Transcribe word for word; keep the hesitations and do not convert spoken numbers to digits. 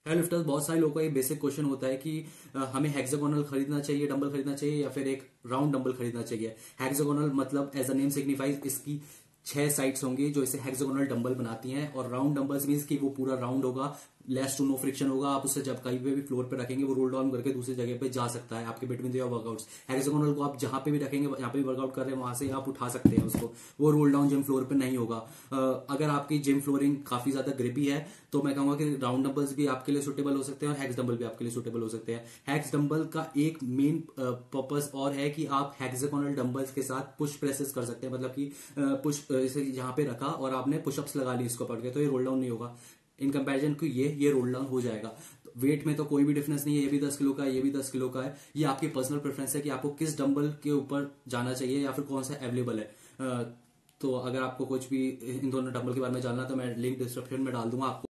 Hello lifters, बहुत सारे लोगों का एक बेसिक क्वेश्चन होता है कि अ, हमें हेक्सागोनल खरीदना चाहिए, डंबल खरीदना चाहिए या फिर एक राउंड डंबल खरीदना चाहिए। हेक्सागोनल मतलब एज अ नेम सिग्निफाइज इसकी छह साइड्स होंगी जो इसे हेक्सागोनल डंबल बनाती हैं, और राउंड डंबल्स मीन्स कि वो पूरा राउंड होगा, लेस टू नो फ्रिक्शन होगा। आप उसे जब कहीं पे भी फ्लोर पे रखेंगे वो रोल डाउन करके दूसरी जगह पे जा सकता है आपके बिटवीन योर वर्कआउट्स। हेक्सागोनल को आप जहां पे भी रखेंगे, जहां पे भी वर्कआउट कर रहे हैं वहां से आप उठा सकते हैं उसको, वो रोल डाउन जिम फ्लोर पे नहीं होगा। अ, अगर आपकी जिम फ्लोरिंग काफी ज्यादा ग्रिपी है तो मैं कहूंगा कि राउंड डंबल्स भी आपके लिए सुटेबल हो सकते हैं और हैक्स डंबल भी आपके लिए सुटेबल हो सकते हैं। हैक्स डंबल का एक मेन पर्पस और है कि आप हेक्सागोनल डंबल्स के साथ पुश प्रेसेस कर सकते हैं, मतलब कि पुश इसे यहाँ पे रखा और आपने पुशअप्स लगा ली इसको पकड़ के, तो ये रोल डाउन नहीं होगा। इन कंपैरिजन टू ये ये रोल डाउन हो जाएगा। वेट में तो कोई भी डिफरेंस नहीं है, ये भी दस किलो का है, ये भी दस किलो का है। ये आपकी पर्सनल प्रेफरेंस है कि आपको किस डंबल के ऊपर जाना चाहिए या फिर कौन सा अवेलेबल है। अ, तो अगर आपको कुछ भी इन दोनों डंबल के बारे में जानना तो मैं लिंक डिस्क्रिप्शन में डाल दूंगा आपको।